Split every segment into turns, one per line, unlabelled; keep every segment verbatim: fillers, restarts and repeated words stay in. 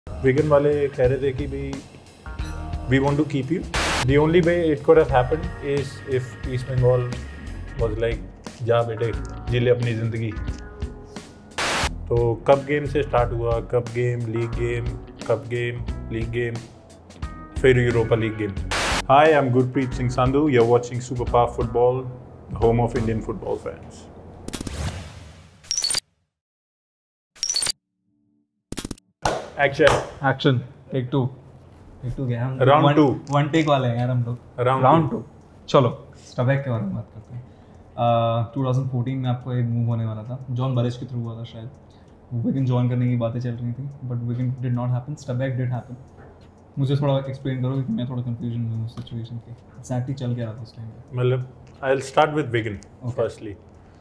Vegan वाले कह रहे थे कि भाई we want to keep you. The only way it could have happened is if East Bengal was like जा बेटे जी ले अपनी ज़िंदगी. तो कप गेम से स्टार्ट हुआ, cup game, league game, cup game, league game, फिर Europa league game. Hi, I'm Gurpreet Singh Sandhu. You're watching Superpower Football, the home of Indian football fans. Action.
Action. Take two. Take two गया हम.
Round
one,
two.
One take वाले हैं यार हम लोग.
Round,
Round two. चलो. स्टबैक के बारे में बात करते हैं. uh, twenty fourteen में आपको एक मूव होने वाला था. जॉन बरिश के थ्रू हुआ था शायद. विगन ज्वाइन करने की बातें चल रही थी, but Wigan did not happen. Setback did happen. मुझे थोड़ा एक्सप्लेन करो कि मैं थोड़ा कंफ्यूजन में हूँ उस सिचुएशन के. एग्जैक्टली चल क्या रहा था उस टाइम पे?
मतलब I will start with Wigan firstly.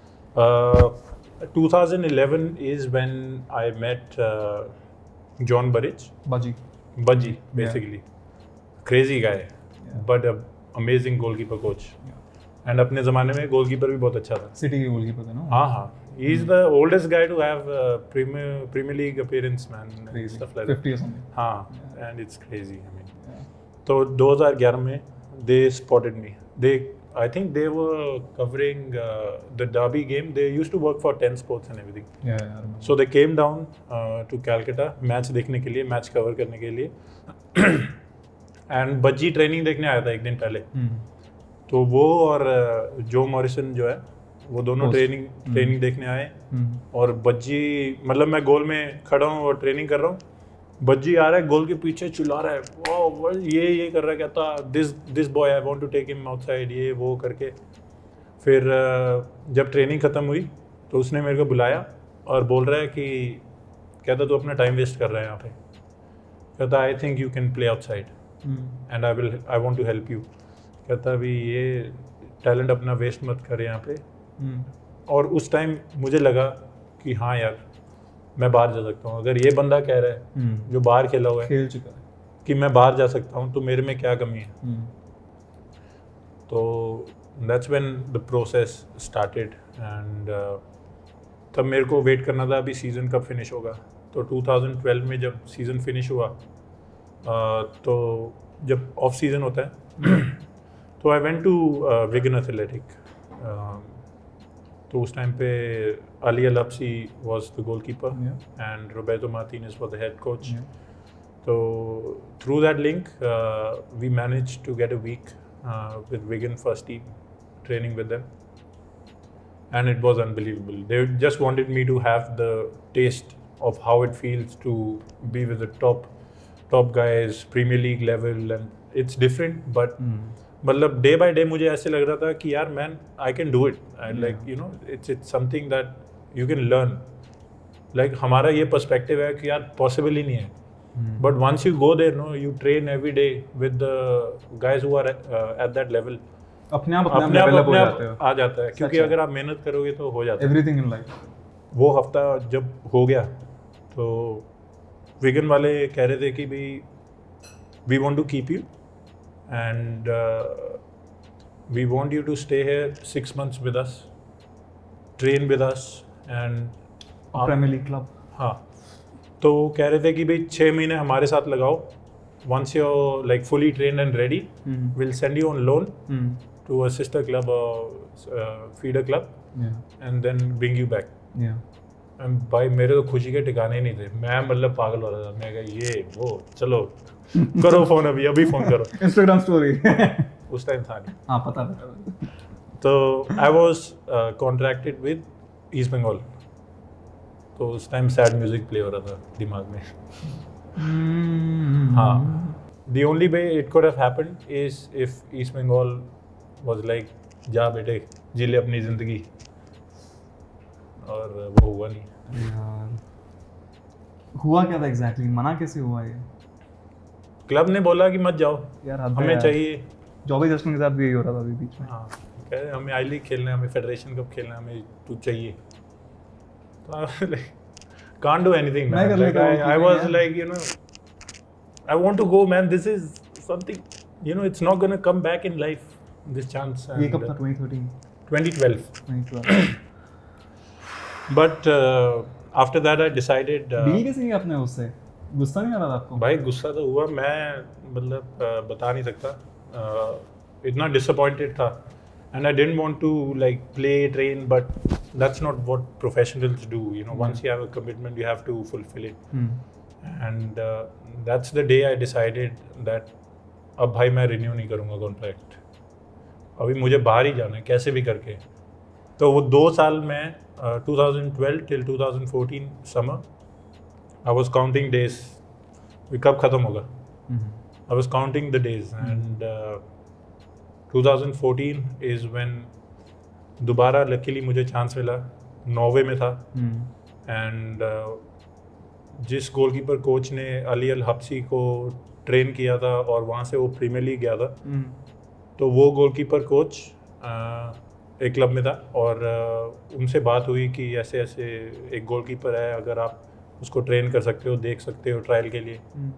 twenty eleven is when I met uh, John Burridge.
Baji.
Baji, basically. Yeah. Crazy guy, yeah. But a amazing goalkeeper coach. Yeah. And अपने ज़माने में गोलकीपर भी बहुत अच्छा था.
City के goalkeeper थे ना?
हाँ हाँ. He is the oldest guy to have uh, Premier Premier League appearance, man.
Crazy.
Stuff like
fifty
that.
or something.
हाँ.
Yeah.
And it's crazy. I mean.
Yeah.
तो twenty eleven में they spotted me. They I think they were covering uh, the derby game. They used to work for ten Sports and everything.
Yeah, yeah, I remember.
So they came down uh, to Calcutta match देखने के लिए, match cover करने के लिए. And बज्जी training देखने आया था एक दिन पहले.
Hmm.
तो वो और जो मॉरिसन जो है वो दोनों ट्रेनिंग ट्रेनिंग देखने आए. और बज्जी मतलब मैं गोल में खड़ा हूँ और ट्रेनिंग कर रहा हूँ. बज्जी आ रहा है गोल के पीछे चिल्ला रहा है, वाह ये ये कर रहा है, कहता this this boy I want to take him outside, ये वो करके. फिर जब ट्रेनिंग ख़त्म हुई तो उसने मेरे को बुलाया और बोल रहा है कि कहता तू अपना टाइम वेस्ट कर रहा है यहाँ पे. कहता I think you can play outside and I will I want to help you. कहता अभी ये टैलेंट अपना वेस्ट मत कर यहाँ पे. hmm. और उस टाइम मुझे लगा कि हाँ यार मैं बाहर जा सकता हूँ. अगर ये बंदा कह रहा है hmm. जो बाहर खेला हुआ है,
खेल चुका है,
कि मैं बाहर जा सकता हूँ, तो मेरे में क्या कमी है. hmm. तो that's when the process started. And तब मेरे को वेट करना था अभी सीज़न कब फिनिश होगा. तो twenty twelve में जब सीज़न फिनिश हुआ uh, तो जब ऑफ सीज़न होता है तो I went to Wigan Athletic. तो उस टाइम पे Ali Al Habsi was the goalkeeper and Roberto Martinez was the head coach. तो through that link we managed to get a week with Wigan first team training with them and it was unbelievable. They just wanted me to have the taste of how it feels to be with the top top guys, premier league level. And it's different but मतलब day by day मुझे ऐसे लग रहा था कि यार man I can do it. I like you know it's it's something that you can learn. Like हमारा ये पर्सपेक्टिव है कि यार पॉसिबल ही नहीं है, but once you go there no you train every day with the guys who are at that level.
अपने आप
अपने आप अपने आप आ जाता है, क्योंकि अगर आप मेहनत करोगे तो हो जाता है.
Everything in life.
वो हफ्ता जब हो गया तो विगन वाले कह रहे थे कि भाई we want to keep you and uh, we want you to stay here six months with us, train with us and
Premier League club.
हाँ. तो कह रहे थे कि भाई छः महीने हमारे साथ लगाओ. once you're like fully trained and ready, mm. we'll send you on loan mm. to a sister club or uh, feeder club, yeah. and then bring you back.
yeah.
and भाई मेरे तो खुशी के ठिकाने ही नहीं थे. मैं मतलब पागल हो रहा था. मैं कहा ये वो चलो करो फोन, अभी अभी फोन करो.
इंस्टाग्राम स्टोरी
उस टाइम था नहीं.
हाँ पता पता.
तो I was contracted with East Bengal. तो उस टाइम सैड म्यूजिक प्ले हो रहा था दिमाग में. हाँ. The only way it could have happened is if East Bengal was like जा बेटे जी ले अपनी ज़िंदगी. और वो हुआ नहीं.
यार हुआ क्या था एग्जैक्टली? मना कैसे हुआ ये?
क्लब ने बोला कि मत जाओ
यार,
हमें
यार.
चाहिए.
जॉबी जस्टिन के साथ भी यही हो रहा था अभी बीच में.
हाँ कह रहे हमें आई लीग खेलना है, हमें फेडरेशन कप खेलना है, हमें तू चाहिए. तो like can't do anything man. Like I was like you know I want to go man. This is something you know it's not gonna come back in life, this chance.
ये कब था? twenty thirteen
twenty twelve.
twenty twelve.
But uh, after that I decided.
Deal कैसे किया आपने उससे? गुस्सा नहीं आ रहा था आपको?
भाई गुस्सा तो हुआ, मैं मतलब बता नहीं सकता, uh, इतना डिसअपॉइंटेड था and I didn't want to like play, train, but that's not what professionals do, you know. Once you have a commitment, you have to fulfill it. hmm. And uh, that's the day I decided that अब भाई मैं renew नहीं करूँगा contract, अभी मुझे बाहर ही जाना है कैसे भी करके। तो वो दो साल में twenty twelve till twenty fourteen summer I was counting days, कब ख़त्म होगा। I was counting the days and uh, twenty fourteen is when दोबारा लकीली मुझे चांस मिला, नॉर्वे में था। And hmm. uh, जिस गोलकीपर कोच ने अली अल हब्सी को ट्रेन किया था और वहाँ से वो प्रीमियर लीग गया था, hmm. तो वो गोलकीपर कोच uh, एक क्लब में था और uh, उनसे बात हुई कि ऐसे ऐसे एक गोलकीपर है, अगर आप उसको ट्रेन कर सकते हो, देख सकते हो ट्रायल के लिए। hmm.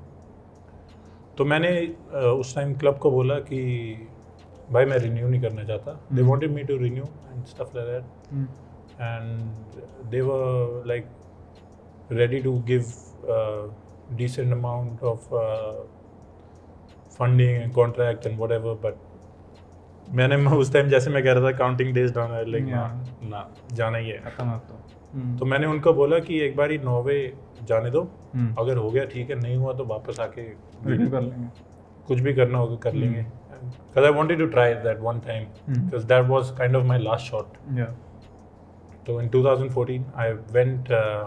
तो मैंने uh, उस टाइम क्लब को बोला कि भाई मैं रिन्यू नहीं करना चाहता। They wanted me to renew and stuff like that and they were like ready to give decent amount of funding and contract and whatever, but मैंने उस टाइम जैसे मैं कह रहा था काउंटिंग डेज डाउन, लाइक ना जाना ही है। तो, तो मैंने उनको बोला कि एक बार ही नॉर्वे जाने दो, hmm. अगर हो गया ठीक है, नहीं हुआ तो वापस आके
रिन्यू कर लेंगे,
कुछ भी करना होगा कर hmm. लेंगे। Because I wanted to try it that one time, because mm. that was kind of my last shot.
Yeah.
So in twenty fourteen, I went uh,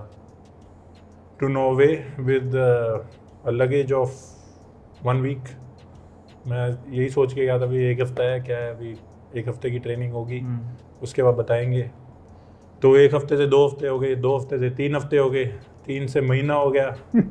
to Norway with uh, a luggage of one week. मैं यही सोच के गया था भी एक हफ्ता है, क्या है अभी एक हफ्ते की ट्रेनिंग होगी, mm. उसके बाद बताएंगे। तो एक हफ्ते से दो हफ्ते हो गए, दो हफ्ते से तीन हफ्ते हो गए, तीन से महीना हो गया।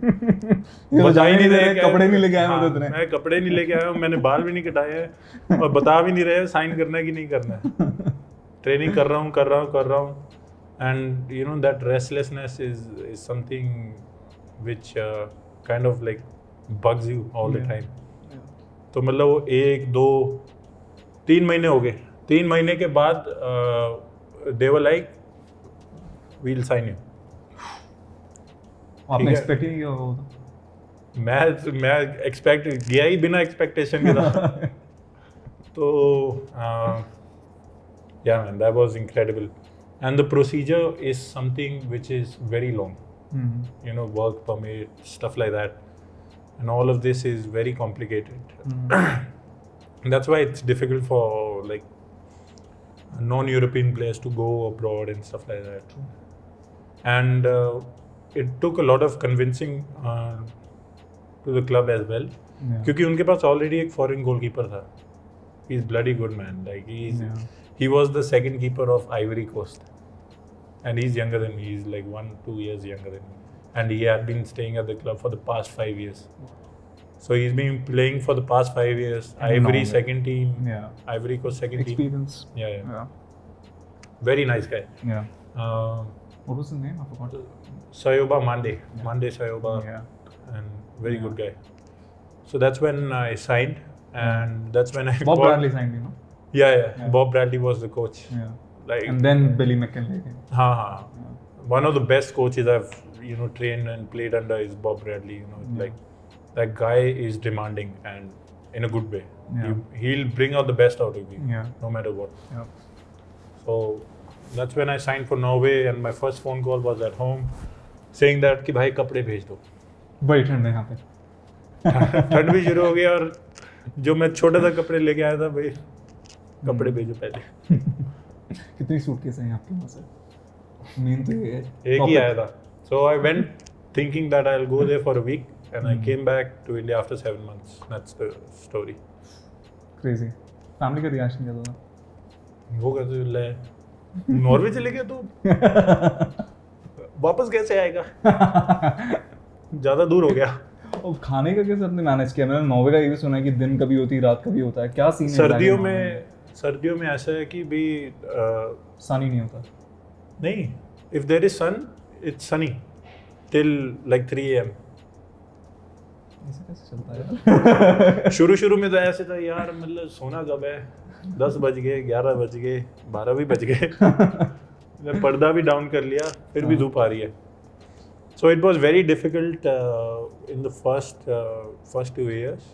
बता ही नहीं रहे, कपड़े नहीं लेके आया। हाँ,
मैं कपड़े नहीं लेके आया हूँ, मैंने बाल भी नहीं कटाए हैं और बता भी नहीं रहे साइन करना है कि नहीं करना है। ट्रेनिंग कर रहा हूँ कर रहा हूँ कर रहा हूँ and you know that restlessness is is something which kind of like bugs you all the time. तो मतलब वो एक दो तीन महीने हो गए, तीन महीने के बाद they were like we will sign you.
आपने एक्सपेक्ट ही नहीं किया होगा?
मैं मैं एक्सपेक्ट गया ही बिना एक्सपेक्टेशन के था। तो yeah man that was incredible and the procedure is something which is very long, you know, work permit, stuff like that, and all of this is very complicated. That's why it's difficult for like non European players to go abroad and stuff like that. And it took a lot of convincing uh, to the club as well, yeah. क्योंकि उनके पास already एक foreign goalkeeper था। He's bloody good man, like he's yeah. he was the second keeper of Ivory Coast, and he's younger than me. He's like one two years younger than me, and he had been staying at the club for the past five years. So he's been playing for the past five years. Ivory second team, yeah. Ivory Coast second
experience.
team. Yeah, yeah, yeah. Very nice guy.
Yeah. Uh, what was his name? I forgot.
Sayoba Mande, yeah. Mande Sayoba,
yeah.
and very yeah. good guy. So that's when I signed, and yeah. that's when I
Bob got, Bradley signed, you know.
Yeah, yeah, yeah. Bob Bradley was the coach.
Yeah.
Like.
And then Billy McKinley came.
Ha ha. Yeah. One of the best coaches I've you know trained and played under is Bob Bradley. You know, yeah. like that guy is demanding and in a good way. Yeah. He, he'll bring out the best out of you.
Yeah.
No matter what.
Yeah.
So that's when I signed for Norway, and my first phone call was at home. Saying that कि भाई कपड़े भेज दो।
बड़ी ठंड है यहाँ पे।
ठंड भी शुरू हो गया और जो मैं छोटा सा कपड़े लेके आया था भाई, कपड़े भेजो पहले।
कितनी सूटकेस हैं आपके पास? मेन तो ये है।
एक ही आया था। So I went thinking that I'll go there for a week, and I came back to India after seven months. That's the story.
Crazy. Family का रिएक्शन क्या था?
वो कहते ले नॉर्वे चले गए तो वापस कैसे आएगा? ज्यादा दूर हो गया।
और खाने का कैसे आपने मैनेज किया? मैंने नॉर्वे का ये भी सुना है कि दिन कभी होती है रात कभी होता है, क्या सीन है?
सर्दियों में सर्दियों में ऐसा है कि भी
सन ही नहीं होता।
नहीं, if there is sun it's sunny till like three A M.
ऐसे कैसे चलता है?
शुरू शुरू में तो ऐसे था यार, मतलब सोना कब है, दस बज गए, ग्यारह बज गए, बारह भी बज गए। मैं पर्दा भी डाउन कर लिया, फिर भी धूप आ रही है। So it was very difficult uh, in the first uh, first two years,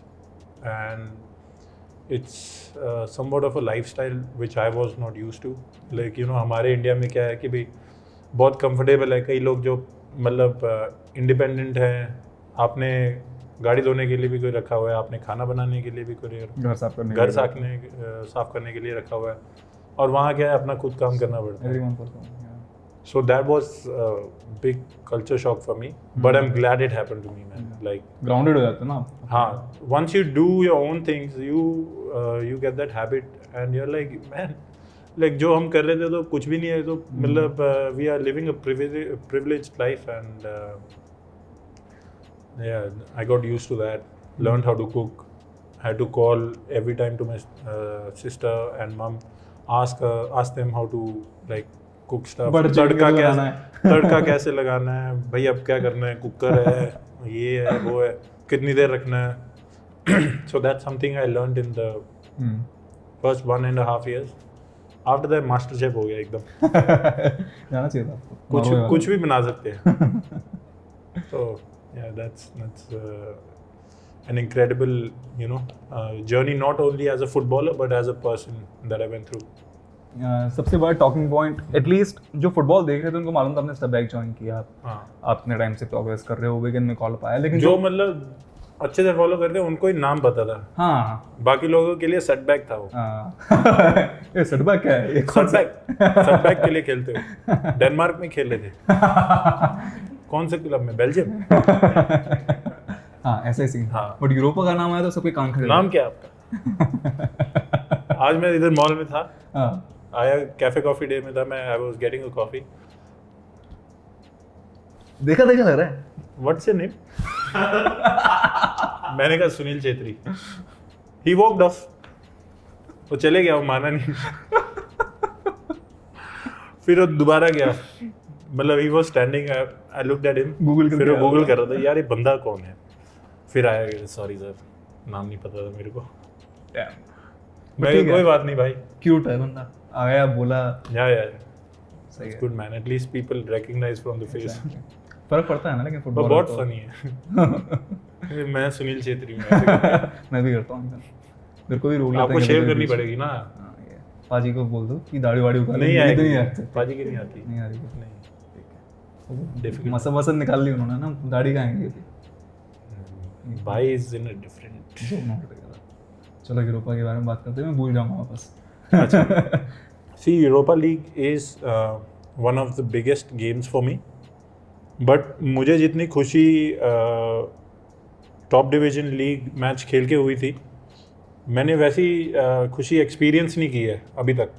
and it's uh, somewhat of a lifestyle which I was not used to. Like you know, हमारे इंडिया में क्या है कि भाई बहुत comfortable है. कई लोग जो मतलब इंडिपेंडेंट uh, हैं, आपने गाड़ी धोने के लिए भी कोई रखा हुआ है, आपने खाना बनाने के लिए भी कोई
घर साफ करने
घर साफ करने साफ करने के लिए रखा हुआ है, और वहाँ क्या है अपना खुद काम करना पड़ता है. So that was a big culture shock for me, mm-hmm. but I'm glad it happened to me, man. Yeah. Like
grounded हो जाते ना आप.
हाँ, once you do your own things, you uh, you get that habit, and you're like, man, like जो हम कर रहे थे तो कुछ भी नहीं है, तो मतलब uh, we are living a privileged privileged life, and uh, yeah, I got used to that. Learned how to cook. Had to call every time to my uh, sister and mom, ask uh, ask them how to like. Cook stuff, tadka कैसे तड़का कैसे लगाना है भाई, अब क्या करना है, cooker है, ये है, वो है, कितनी देर रखना है. So that's something I learned in the first one and half years. After that master chef हो गया एकदम.
जाना चाहिए था आपको.
कुछ कुछ भी बना सकते हैं. तो yeah that's that's an incredible you know journey, not only as a footballer but as a person that I went through.
Uh, सबसे बड़ा टॉकिंग पॉइंट, एटलीस्ट जो फुटबॉल देख रहे थे उनको मालूम था आपने स्टेप बैक ज्वाइन किया, आप हाँ. आप इतने टाइम से प्रोग्रेस कर रहे हो, विगन में कॉल पाया, लेकिन
जो, जो मतलब अच्छे से फॉलो करते हैं उनको ही नाम पता था.
हाँ,
बाकी लोगों के लिए सेटबैक था वो.
हाँ. ये सेटबैक क्या है?
सेटबैक सेटबैक के लिए खेलते हो. डेनमार्क में खेल रहे थे. कौन से क्लब में? बेल्जियम.
हाँ, ऐसा ही सीन. हाँ, बट यूरोपा का नाम आया तो सबके कान खड़े.
नाम क्या आपका? आज मैं इधर मॉल में था. हाँ, आया कैफे कॉफी डे में था मैं. I was getting a coffee.
देखा देखा लग रहा है.
What's your name? मैंने कहा Sunil Chhetri. He walked off. वो चले गया, वो माना नहीं. फिर वो दोबारा गया. मतलब he was standing, I looked at him.
Google
फिर वो गूगल कर रहा था, यार ये बंदा कौन है. फिर आया, सॉरी सर, नाम नहीं पता था मेरे को. मैं कोई बात नहीं भाई,
क्यूट है बंदा. आया बोला,
या या
सही है.
Good man, at least people recognise from the face.
फर्क पड़ता है ना, लेकिन फुटबॉल
बहुत फनी है. मैं सुनील छेत्री हूं.
मैं भी करता हूं. मेरे को भी रोक लेता है.
आपको शेव करनी पड़ेगी ना.
पाजी को बोल दो कि दाढ़ी वाड़ी उतार.
नहीं आएगी. नहीं आती पाजी की. नहीं आती.
नहीं आ रही.
नहीं, डिफिकल्ट.
मसल मसल निकाल ली उन्होंने ना, दाढ़ी कहां है अभी.
भाई is in a different
zone. चलो यूरोपा के बारे में बात करते हैं, मैं भूल जाऊंगा वापस.
अच्छा, see Europa League is one of the biggest games for me, but मुझे जितनी खुशी टॉप डिवीजन लीग मैच खेल के हुई थी, मैंने वैसी uh, खुशी एक्सपीरियंस नहीं की है अभी तक.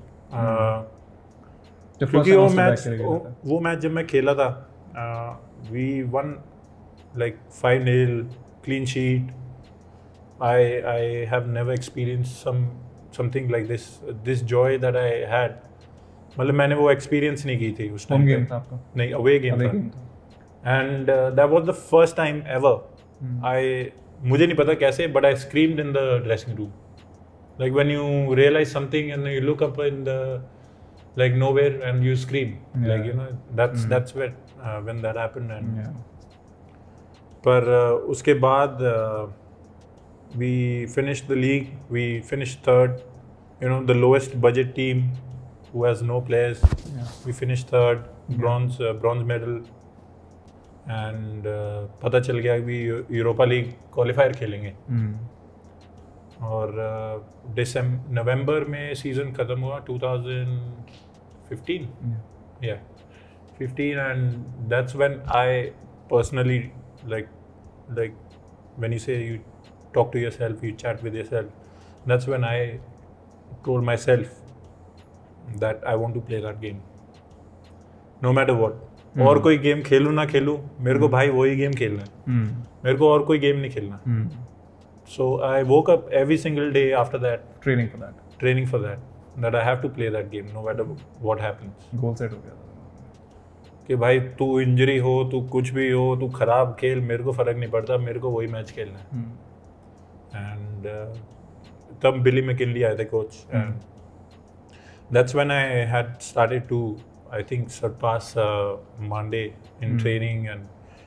uh, क्योंकि वो मैच वो, वो मैच जब मैं खेला था, we won like five nil clean sheet. I I have never experienced some something like this this joy that I had. मतलब मैंने वो experience नहीं की थी उस टाइम.
गेम था आपका?
नहीं, away game था. And uh, that was the first time ever. Hmm. I मुझे नहीं पता कैसे, but I screamed in the dressing room. Like when you realize something and you look up in the like nowhere and you scream. Yeah. Like you know that's hmm. that's when uh, when that happened. And yeah. पर uh, उसके बाद uh, we finished the league. We finished third. You know, the lowest budget team who has no players. Yeah. We finished third, bronze uh, bronze medal. And uh, पता चल गया कि Europa League qualifier खेलेंगे. mm. और दिसंबर नवंबर में season खत्म हुआ twenty fifteen. yeah, yeah. fifteen, and that's when I personally like like when you say you talk to yourself, you chat with yourself, that's when I told myself that I want to play that game no matter what. hmm. और कोई game खेलूँ ना खेलूँ, मेरे को भाई वही game खेलना है. hmm. मेरे को और कोई गेम नहीं खेलना. hmm. So I woke up every single day after that
training for that
training for that that I have to play that game no matter what happens.
goal set हो गया
कि भाई तू इंजरी हो, तू कुछ भी हो, तू खराब खेल, मेरे को फर्क नहीं पड़ता, मेरे को वही मैच खेलना है. hmm. And uh, तब बिली मैकिनली आए थे coach. and that's when I had started to I think surpass uh, Monday in mm. training, and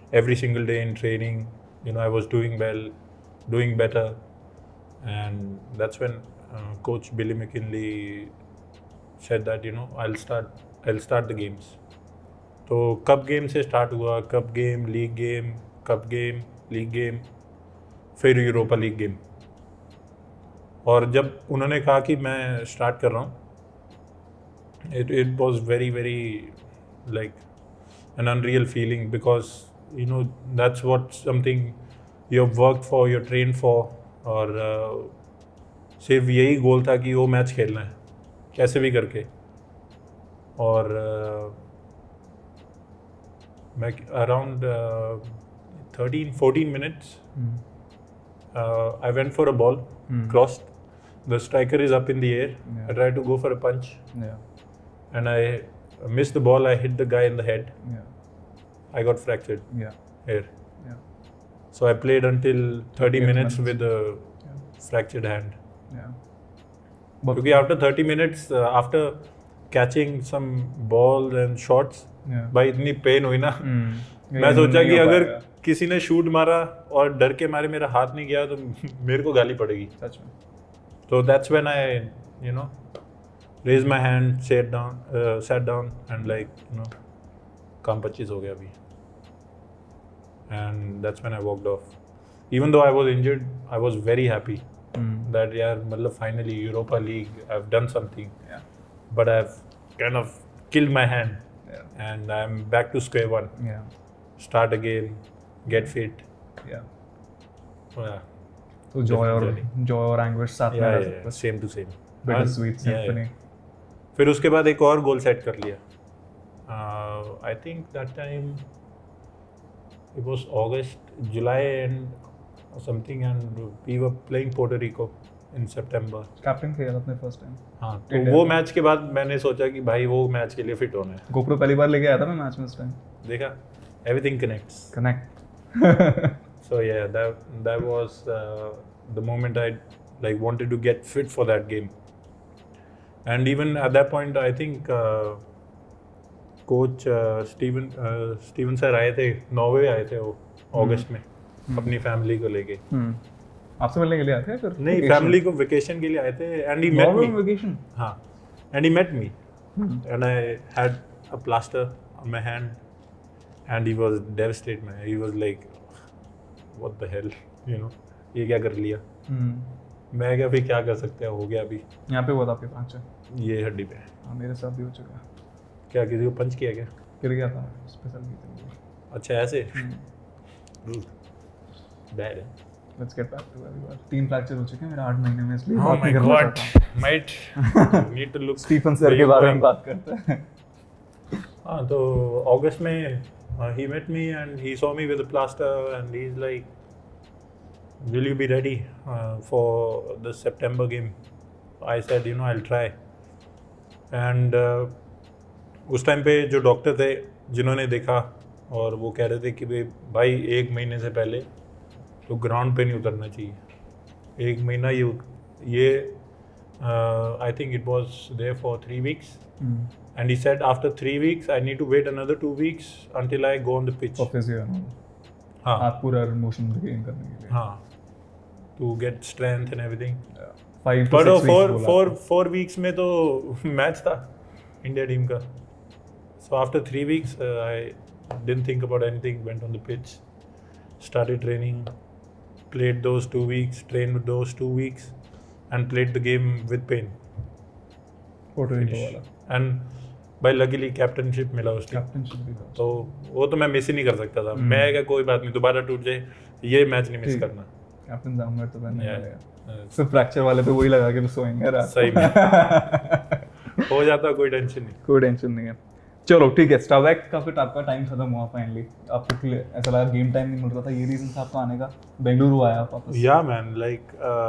every single day in training, you know, I was doing well, doing better, and that's when uh, Coach Billy McKinley said that, you know, I'll start, I'll start the games. तो cup game से start हुआ, cup game, league game, cup game, league game, फिर Europa league game. और जब उन्होंने कहा कि मैं स्टार्ट कर रहा हूँ, it it was very very like an unreal feeling, because you know that's what something you've worked for, you're trained for, और uh, सिर्फ यही गोल था कि वो मैच खेलना है कैसे भी करके. और uh, मैं around uh, thirteen fourteen minutes mm. uh, I went for a ball, mm. crossed, the striker is up in the air, yeah. I tried to go for a punch, yeah. and I missed the ball, I hit the guy in the head, yeah. I got fractured yeah. here. Yeah. So I played until thirty minutes, minutes with a yeah. fractured hand. Yeah. But because after thirty minutes, uh, after catching some balls and shots, yeah. भाई इतनी pen हुई ना, hmm. मैं सोचा कि अगर किसी ने शूट मारा और डर के मारे मेरा हाथ नहीं गया तो मेरे को गाली पड़ेगी. सच में. So that's when I, you know, raised my hand, sat down, uh, sat down, and like, you know, काम पच्चीस हो गया अभी. And that's when I walked off. Even though I was injured, I was very happy mm. that yeah, मतलब finally Europa League, I've done something. Yeah. But I've kind of killed my hand, yeah. and I'm back to square one. Yeah. Start again, get fit. Yeah. So, yeah.
So joy or joy or anguish साथ में
yeah, yeah, yeah. Same to same.
Bitter sweet symphony.
Yeah, yeah. फिर उसके बाद एक और goal set कर लिया. Uh, I think that time it was August, July end or something, and we were playing Puerto Rico in September.
Captain खेला अपने first time.
हाँ, तो वो मैच के बाद मैंने सोचा कि भाई वो मैच के लिए फिट होना है.
गोप्रो पहली बार लेके आया था मैं मैच में उस टाइम.
देखा, everything connects.
Connect.
So yeah, that that was uh, the moment I like wanted to get fit for that game. And even at that point, I think uh, coach uh, Steven uh, Steven sir आए थे, Norway आए थे वो अगस्त में अपनी family को लेके.
आपसे मिलने के लिए आए थे फिर?
नहीं, फैमिली को वेकेशन के लिए आए थे. And he met me.
Vacation?
हाँ, and he met me, and I had a plaster on my hand, and he was devastated, man. He was like, what the hell, you know, ये क्या कर लिया. मैं क्या फिर क्या कर सकते हैं, हो गया अभी.
यहाँ पे हुआ था आपके फ्रैक्चर?
ये हड्डी पे.
हाँ, मेरे साथ भी हो चुका.
क्या किसी को पंच किया क्या?
गिर गया था स्पेशल की तरह.
अच्छा ऐसे. बैड है.
Let's get back to where we were. तीन फ्रैक्चर हो चुके हैं मेरे आठ महीने में, इसलिए
oh my god, might need to look.
Stephen sir के बारे में बात करते हैं.
हाँ, तो अगस्त में uh, he met me and he saw me with a plaster and he's like, will you be ready uh, for the September game? I said, you know, I'll try. And uh, उस time पे जो doctor थे जिन्होंने देखा और वो कह रहे थे कि भाई एक महीने से पहले तो ग्राउंड पे नहीं उतरना चाहिए. एक महीना ये ये I think it was there for three weeks and he said after three weeks I need to wait another two weeks until I go on the pitch.
हाँ, आप पूरा मोशन गेन करने के लिए.
हाँ, to get strength and everything.
Five
but four four four weeks में तो match था इंडिया टीम का. So after three weeks, uh, I didn't think about anything. Went on the pitch, started training, played those two weeks, trained with those two weeks, and played the game with pain.
Puerto Rico वाला.
And by luckily captainship मिला उस time.
Captainship भी था.
तो वो तो मैं miss ही नहीं कर सकता था. मैं क्या कोई बात नहीं, दोबारा टूट जाए, ये मैच नहीं मिस करना.
कैप्टन जाऊंगा तो पहनने वाला. सिर्फ फ्रैक्चर वाले पे वही लगा के सोएंगे रात.
सही में. हो जाता, कोई टेंशन नहीं.
कोई टेंशन नहीं है. चलो ठीक है. स्टारबैक का फिर आपका टाइम खत्म हुआ फाइनली. आपको ऐसा लगा गेम टाइम नहीं मिल रहा था, ये रीजन था आपका आने का. बेंगलुरु आया आप वापस.
या मैन, लाइक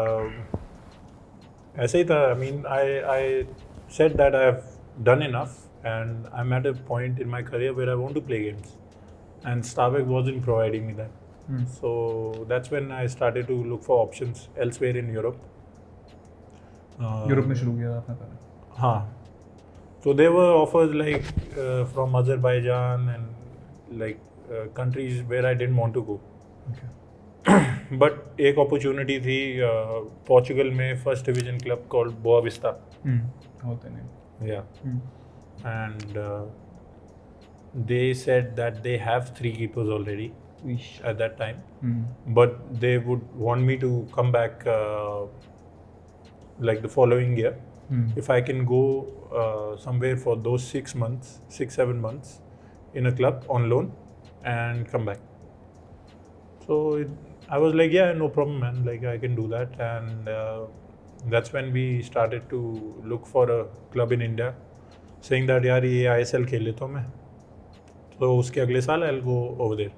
ऐसे ही था. I mean I I said that I have done enough and I am at a point in my career where I want to play games and Stabaek wasn't providing me that. So that's when I started to look for options elsewhere in Europe.
Europe में शुरू किया था आपने पहले?
हाँ. So there were offers like uh, from Azerbaijan and like uh, countries where I didn't want to go.
Okay.
But एक opportunity थी uh, Portugal में first division club called Boa Vista.
Hmm. होते नहीं.
Yeah.
Hmm.
And uh, they said that they have three keepers already
Wish.
at that time.
Hmm.
But they would want me to come back uh, like the following year.
Hmm.
If I can go uh, somewhere for those six months, six, seven months in a club on loan and come back. So it, I was like, yeah, no problem, man. Like, I can do that. And uh, that's when we started to look for a club in India, saying that, yaar, ye I S L खेल लेता हूँ मैं. So उसके अगले साल I'll go over there.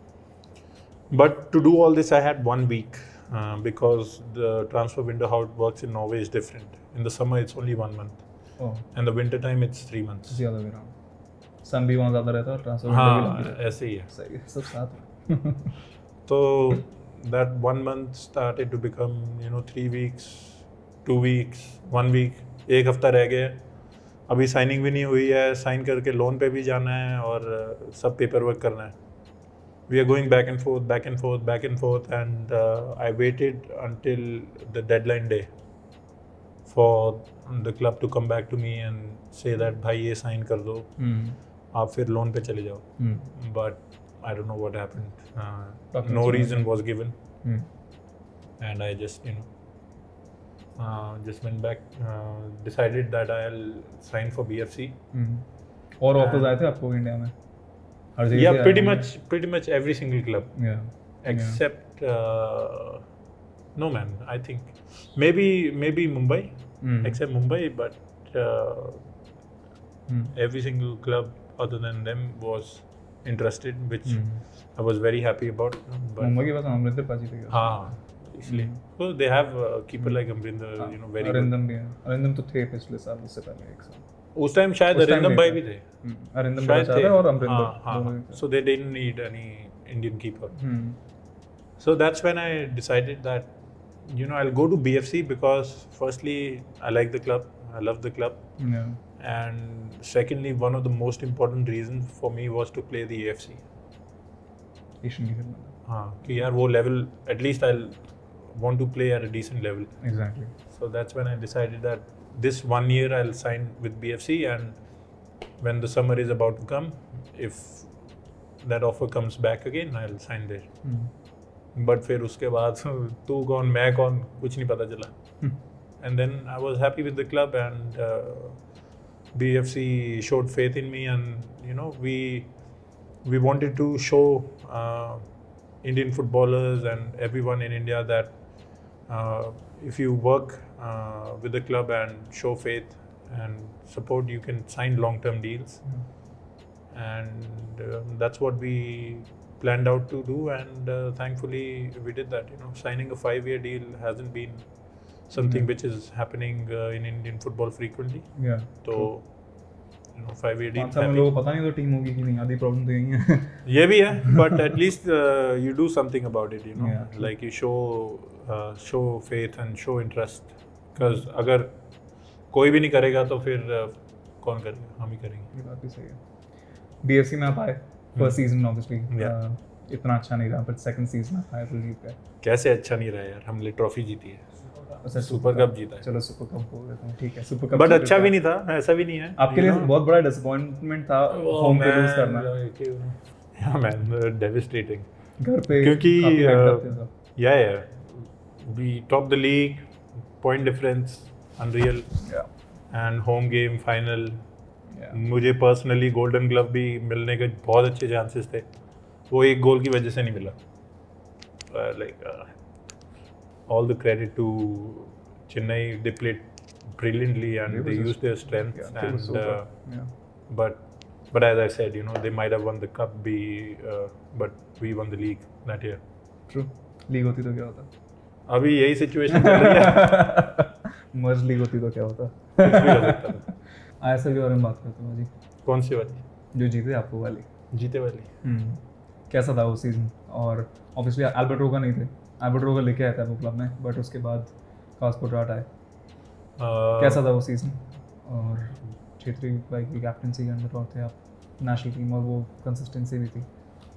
But to do all this, I had one week. Uh, because the transfer window, how it works in Norway is different. In the summer, it's only one month.
Oh.
And the winter time, it's three months.
The other way around. Sun भी वहाँ ज़्यादा रहता है और transfer window भी लंबी रहती है.
ऐसे ही है.
सही है, सब साथ में.
So that one month started to become, you know, three weeks, two weeks, one week. एक हफ्ता रह गया. अभी साइनिंग भी नहीं हुई है. साइन करके लोन पे भी जाना है और सब पेपर वर्क करना है. We are going back and forth, back and forth, back and forth, and uh, I waited until the deadline day for the club to come back to me and say that भाई ये sign कर दो,
Hmm.
आप फिर loan पे चले जाओ.
Hmm.
But I don't know what happened. Uh,
Talking
no
to
reason
someone.
was given,
Hmm.
and I just you know uh, just went back, uh, decided that I'll sign for B F C.
Hmm. और offers आए थे आपको India में? हर जगह
Yeah,
से
pretty
आए
much, pretty much every single club.
Yeah.
Except uh, no man, I think maybe maybe Mumbai,
Hmm.
except Mumbai, but uh,
Hmm.
every single club other than them was interested, which
Hmm.
I was very happy about. But
Mumbai के पास अमरिंदर पाजी थे क्या?
हाँ, इसलिए so they have a keeper like Amrinder, you know, very good.
Arindam भी है. अरिंदम तो थे पिछले साल, उससे पहले एक साल.
उस टाइम शायद
उस time
अरिंदम
नहीं
भाई
था.
भी थे.
Hmm. अरिंदम
शायद
बड़ा
थे.
और अमरिंदर
हाँ, हाँ,
दोनों
हाँ.
ही थे.
So they didn't need any Indian keeper.
Hmm.
So that's when I decided that, you know, I'll go to B F C because firstly, I like the club, I love the club.
Yeah.
And secondly, one of the most important reasons for me was to play the A F C.
Asian की खेलना.
हाँ, कि यार वो level, at least I'll want to play at a decent level.
Exactly.
So that's when I decided that this one year I'll sign with B F C, and when the summer is about to come, if that offer comes back again, I'll sign there.
Hmm.
But फिर उसके बाद तू कौन मैं कौन कुछ नहीं पता चला. And then I was happy with the club, and uh, B F C showed faith in me, and you know we we wanted to show uh, Indian footballers and everyone in India that uh, if you work uh, with the club and show faith and support, you can sign long-term deals.
Yeah.
And uh, that's what we planned out to do, and uh, thankfully we did that. You know, signing a five-year deal hasn't been something
Yeah.
which is happening uh, in Indian football frequently.
Yeah.
So, you know, five-year deal.
पाँच साल में
happy.
लोगों को पता नहीं तो team होगी कि नहीं, आधी प्रॉब्लम तो यही है.
ये भी है, but at least uh, you do something about it. You know,
Yeah, true.
like you show uh, show faith and show interest. Because अगर कोई भी नहीं करेगा तो फिर uh, कौन करेगा? हम ही करेंगे.
ये बात भी सही है. B F C में आप आए, फर्स्ट सीजन ऑब्वियसली इतना अच्छा नहीं रहा, बट सेकंड सीजन आप आए तो जीत गए.
कैसे अच्छा नहीं रहा यार, हमने ट्रॉफी जीती है.
अच्छा,
सुपर कप जीता है.
चलो सुपर कप बोल देता हूँ, ठीक है. सुपर कप
बट अच्छा भी नहीं था, ऐसा भी नहीं है.
आपके लिए बहुत बड़ा डिसअपॉइंटमेंट था होम पे लूज करना.
Yeah man, devastating.
घर पे
क्योंकि
काफी hyped up थे सब.
yeah yeah we topped the league, point difference unreal,
Yeah.
and home game final.
Yeah.
मुझे पर्सनली गोल्डन ग्लव भी मिलने के बहुत अच्छे चांसेस थे, वो एक गोल की वजह से नहीं मिला. Like all the credit to Chennai, they played brilliantly and they used their strength.
Yeah, they were
and
so
uh,
good. Yeah.
but but as I said, you know, they might have won the cup, be uh, but we won the league that year.
True. League होती तो क्या होता?
अभी यही situation चल रही है.
मर्ज league होती तो क्या होता?
कुछ भी हो सकता था.
आई एस एल के बारे में बात करते हैं जी.
कौन सी वाली?
जो जीते आपको वाली.
जीते वाली.
हम्म. कैसा था वो सीजन? और ऑब्वियसली एल्बर्ट रोगा नहीं थे. एल्बर्ट रोगा लेके आया था वो क्लब में, बट उसके बाद कास्को ड्राट आए. कैसा था वो सीजन? और छेत्री भाई की कैप्टनसी के अंदर और थे आप, नेशनल टीम, और वो कंसिस्टेंसी भी थी.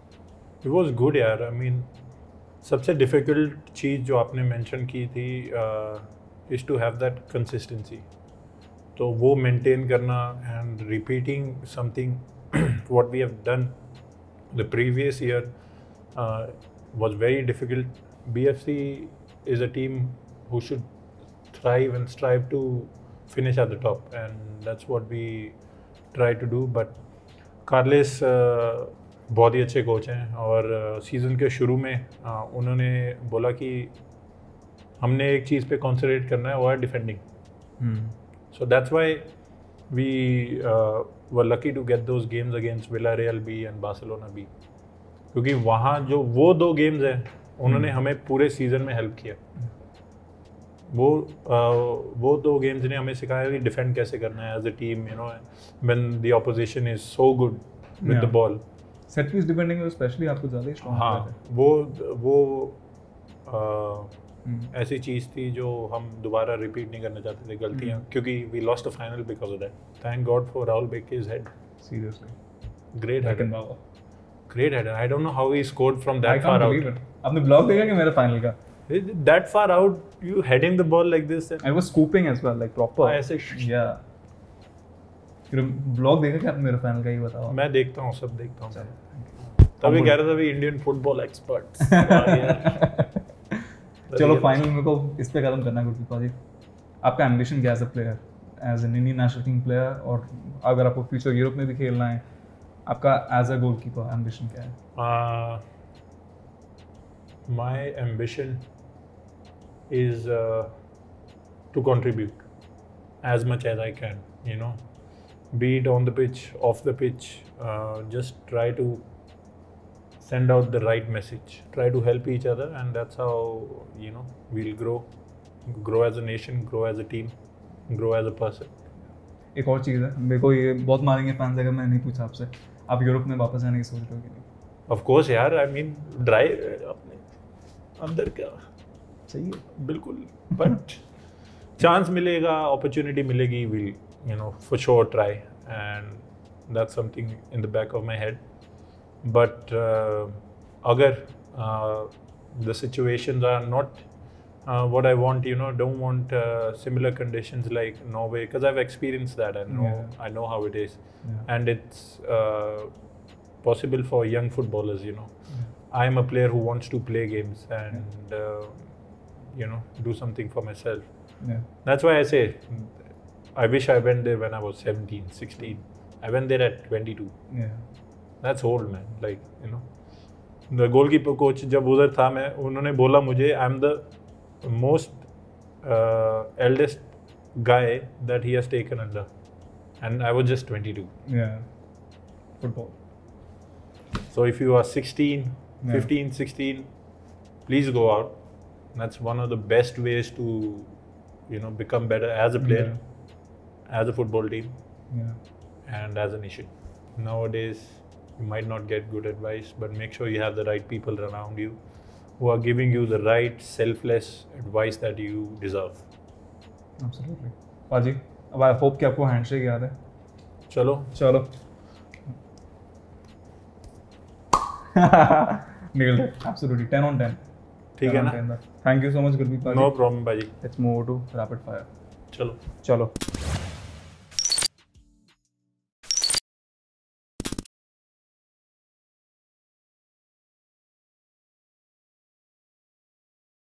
It was good यार. I mean, सबसे difficult चीज़ जो आपने mention की थी uh, is to have that consistency. तो वो maintain करना and repeating something what we have done the previous year uh, was very difficult. B F C is a team who should thrive and strive to finish at the top, and that's what we try to do. But Carles uh, बहुत ही अच्छे coach हैं और season uh, के शुरू में uh, उन्होंने बोला कि हमने एक चीज़ पे कॉन्सेंट्रेट करना है, वो है defending. So that's why we were lucky to get those games against Villarreal B and Barcelona B, क्योंकि वहाँ जो वो दो गेम्स हैं उन्होंने hmm. हमें पूरे सीज़न में हेल्प किया. वो uh, वो दो गेम्स ने हमें सिखाया कि डिफेंड कैसे करना है as a team, you know, when the opposition is so good with the ball.
Set piece defending में स्पेशली आपको ज़्यादा ही स्ट्रांग.
हाँ, वो वो uh, hmm. ऐसी चीज़ थी जो हम दोबारा रिपीट नहीं करना चाहते थे गलतियाँ, hmm. क्योंकि we lost a final because of that. Thank God for Rahul Bheke's head.
Seriously
great head, great head. I don't know how he scored from that far out.
आपने ब्लॉग देखा कि मेरे फाइनल का?
That far out, you heading the ball like this.
I was scooping as well, like proper.
ऐसे
yeah. फिर blog देखा क्या मेरे फाइनल का, ही बताओ.
मैं देखता हूँ, सब देखता हूँ. तभी कह रहा था भी इंडियन फुटबॉल एक्सपर्ट्स.
चलो फाइनल में को इस पे कदम करना गुरप्रीत पाजी. आपका एम्बिशन क्या है as a player, as an Indian national team player, और अगर आपको फ्यूचर यूरोप में भी खेलना है, आपका एज अ गोलकीपर एम्बिशन क्या है?
My ambition is uh, to contribute as much as I can, you know, be it on the pitch, off the pitch, uh, just try to send out the right message, try to help each other, and that's how, you know, we'll grow, grow as a nation, grow as a team, grow as a person.
एक और चीज़ है, मेरे को ये बहुत मारेंगे fans अगर मैं नहीं पूछा आपसे, आप यूरोप में वापस आने की सोच रहे हो कि नहीं?
Of course यार, I mean, ड्राइव अपने अंदर क्या
सही है
बिल्कुल, बट चांस मिलेगा, अपॉर्चुनिटी मिलेगी, will you know for sure try, and that's something in the back of my head. But अगर the situations are not what I want, you know, don't want uh, similar conditions like Norway, because I've experienced that. I know, yeah. I know how it is, yeah. and it's uh, possible for young footballers, you know. Yeah. I am a player who wants to play games and uh, you know, do something for myself. Yeah. That's why I say I wish I went there when I was seventeen, sixteen. I went there at twenty-two. Yeah. That's old, man. Like, you know, the goalkeeper coach जब उधर था मैं, उन्होंने बोला मुझे I'm the most uh, eldest guy that he has taken under, and I was just twenty-two.
Yeah. Football.
So if you are sixteen, yeah. fifteen, sixteen, please go out. That's one of the best ways to, you know, become better as a player, yeah. as a football team, yeah. and as a nation. Nowadays, you might not get good advice, but make sure you have the right people around you who are giving you the right, selfless advice that you deserve.
Absolutely. पाजी, अब I hope कि आपको handshake याद है.
चलो.
चलो. Nailed it. Absolutely. ten on ten.
ठीक है ना?
Thank you so much, Gurpreet Paji.
No problem, Paji.
Let's move to rapid fire.
चलो.
चलो.